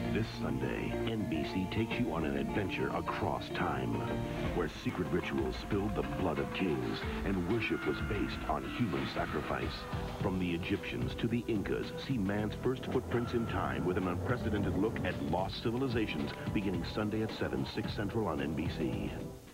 This Sunday, NBC takes you on an adventure across time, where secret rituals spilled the blood of kings and worship was based on human sacrifice. From the Egyptians to the Incas, see man's first footprints in time with an unprecedented look at lost civilizations, beginning Sunday at 7, 6 Central on NBC.